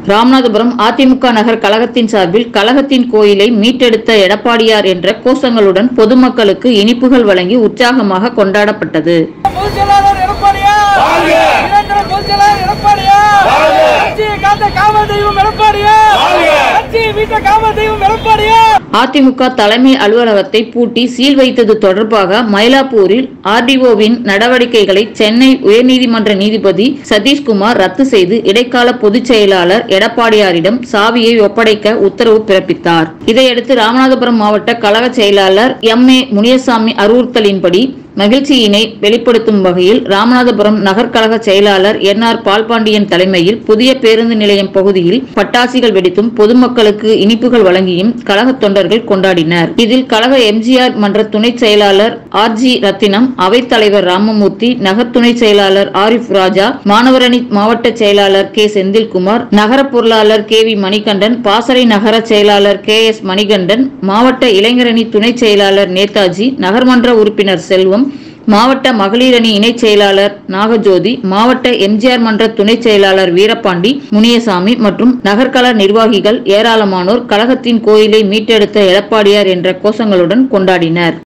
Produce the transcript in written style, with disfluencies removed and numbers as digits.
ராமநாதபுரம் அதிமுக நகர் கழகத்தின் சார்பில் கழகத்தின் கோயிலை மீட்டெடுத்த எடப்பாடியார் என்ற கோஷங்களுடன் பொதுமக்களுக்கு இனிப்புகள் வழங்கி உற்சாகமாக கொண்டாடப்பட்டது. அதிமுக தலைமை அலுவலகத்தை பூட்டி சீல் வைத்தது தொடர்பாக மயிலாப்பூரில் RDOவின் நடவடிக்கைகளை சென்னை உயர்நீதிமன்ற நீதிபதி சதீஷ்குமார் ரத்து செய்து இடைக்கால பொதுச் செயலாளர் எடப்பாடியாரிடம் சாவியை ஒப்படைக்க உத்தரவு பிறப்பித்தார். இதையடுத்து ராமநாதபுரம் மாவட்ட கழக செயலாளர் MA முனியசாமி அறிவுறுத்தலின்படி மகிழ்ச்சியினை வெளிப்படுத்தும் வகையில் ராமநாதபுரம் நகர்கழக செயலாளர் NR பால்பாண்டியன் தலைமையில் புதிய பேருந்து நிலையம் பகுதியில் பட்டாசுகள் வெடித்தும் பொதுமக்களுக்கு இனிப்புகள் வழங்கியும் கழக தொண்டர்கள் கொண்டாடினர். இதில் கழக MGR மன்ற துணை செயலாளர் RG ரத்தினம், அவைத்தலைவர் ராமமூர்த்தி, நகர் துணை செயலாளர் ஆரிஃப் ராஜா, மாணவரணி மாவட்ட செயலாளர் K செந்தில்குமார், நகர பொருளாளர் KV மணிகண்டன், பாசறை நகர செயலாளர் KS மணிகண்டன், மாவட்ட இளைஞரணி துணை செயலாளர் நேதாஜி, நகர்மன்ற உறுப்பினர் செல்வம், மாவட்ட மகளிரணி இணை செயலாளர் நாகஜோதி, மாவட்ட MGR மன்ற துணை செயலாளர் வீரபாண்டி, முனியசாமி மற்றும் நகர்கழக நிர்வாகிகள் ஏராளமானோர் கழகத்தின் கோயிலை மீட்டெடுத்த எடப்பாடியார் என்ற கோஷங்களுடன் கொண்டாடினர்.